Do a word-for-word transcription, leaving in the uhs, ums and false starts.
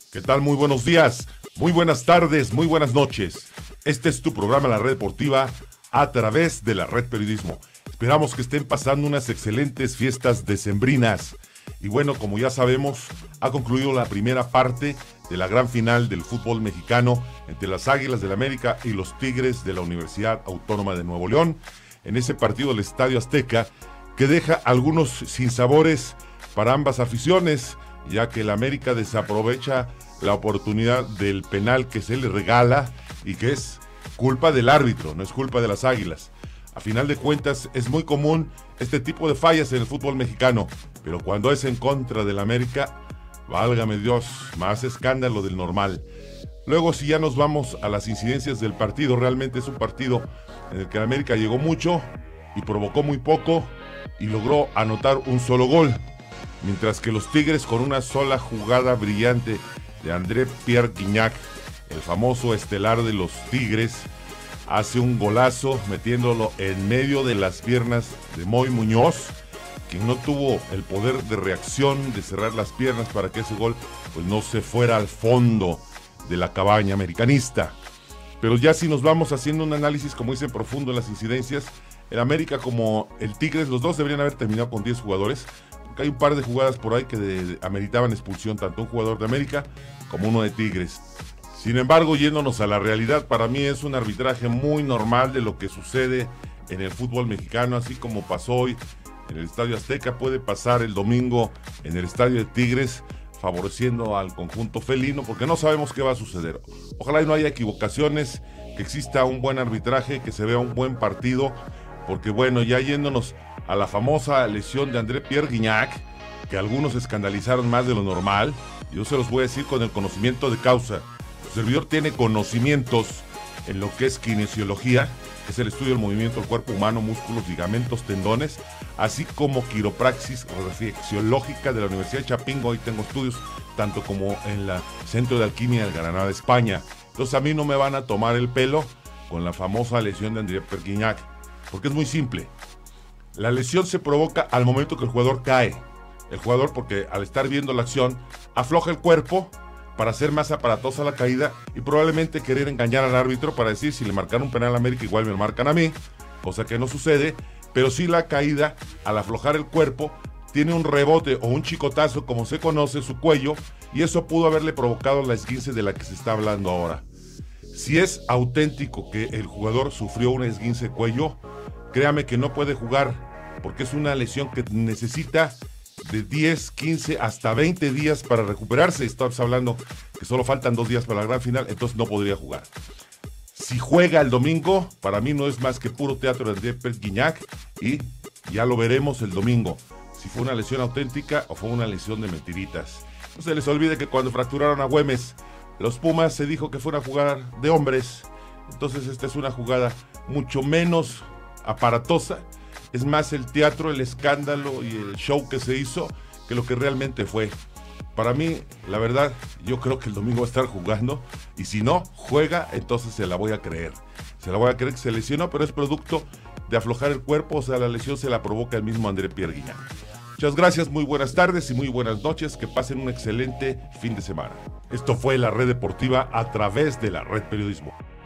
¿Qué tal? Muy buenos días, muy buenas tardes, muy buenas noches. Este es tu programa La Red Deportiva a través de la Red Periodismo. Esperamos que estén pasando unas excelentes fiestas decembrinas. Y bueno, como ya sabemos, ha concluido la primera parte de la gran final del fútbol mexicano entre las Águilas del América y los Tigres de la Universidad Autónoma de Nuevo León. En ese partido del Estadio Azteca, que deja algunos sinsabores para ambas aficiones, ya que el América desaprovecha la oportunidad del penal que se le regala y que es culpa del árbitro, no es culpa de las Águilas. A final de cuentas es muy común este tipo de fallas en el fútbol mexicano, pero cuando es en contra del América, válgame Dios, más escándalo del normal. Luego, si ya nos vamos a las incidencias del partido, realmente es un partido en el que el América llegó mucho y provocó muy poco y logró anotar un solo gol, mientras que los Tigres, con una sola jugada brillante de André Pierre Gignac, el famoso estelar de los Tigres, hace un golazo metiéndolo en medio de las piernas de Moy Muñoz, quien no tuvo el poder de reacción de cerrar las piernas para que ese gol pues no se fuera al fondo de la cabaña americanista. Pero ya si nos vamos haciendo un análisis, como dicen, profundo en las incidencias, el América como el Tigres, los dos deberían haber terminado con diez jugadores, porque hay un par de jugadas por ahí que de, de, ameritaban expulsión, tanto un jugador de América como uno de Tigres. Sin embargo, yéndonos a la realidad, para mí es un arbitraje muy normal de lo que sucede en el fútbol mexicano, así como pasó hoy en el Estadio Azteca, puede pasar el domingo en el Estadio de Tigres, favoreciendo al conjunto felino, porque no sabemos qué va a suceder. Ojalá y no haya equivocaciones, que exista un buen arbitraje, que se vea un buen partido, porque bueno, ya yéndonos a la famosa lesión de André Pierre Gignac, que algunos escandalizaron más de lo normal, yo se los voy a decir con el conocimiento de causa. El servidor tiene conocimientos en lo que es kinesiología, que es el estudio del movimiento del cuerpo humano, músculos, ligamentos, tendones, así como quiropraxis reflexiológica de la Universidad de Chapingo. Hoy tengo estudios tanto como en el Centro de Alquimia del Granada, España. Entonces a mí no me van a tomar el pelo con la famosa lesión de André Pierre Gignac, porque es muy simple. La lesión se provoca al momento que el jugador cae. El jugador, porque al estar viendo la acción, afloja el cuerpo para hacer más aparatosa la caída y probablemente querer engañar al árbitro para decir, si le marcaron un penal a América, igual me lo marcan a mí, cosa que no sucede, pero sí la caída, al aflojar el cuerpo, tiene un rebote o un chicotazo, como se conoce, en su cuello, y eso pudo haberle provocado la esguince de la que se está hablando ahora. Si es auténtico que el jugador sufrió una esguince de cuello, créame que no puede jugar, porque es una lesión que necesita de diez, quince, hasta veinte días para recuperarse. Estamos hablando que solo faltan dos días para la gran final, entonces no podría jugar. Si juega el domingo, para mí no es más que puro teatro de André Pierre Gignac, y ya lo veremos el domingo, si fue una lesión auténtica o fue una lesión de mentiritas. No se les olvide que cuando fracturaron a Güemes, los Pumas, se dijo que fue una jugada de hombres, entonces esta es una jugada mucho menos aparatosa. Es más el teatro, el escándalo y el show que se hizo que lo que realmente fue. Para mí, la verdad, yo creo que el domingo va a estar jugando, y si no juega, entonces se la voy a creer. Se la voy a creer que se lesionó, pero es producto de aflojar el cuerpo, o sea, la lesión se la provoca el mismo André Pierre Gignac. Muchas gracias, muy buenas tardes y muy buenas noches, que pasen un excelente fin de semana. Esto fue la Red Deportiva a través de la Red Periodismo.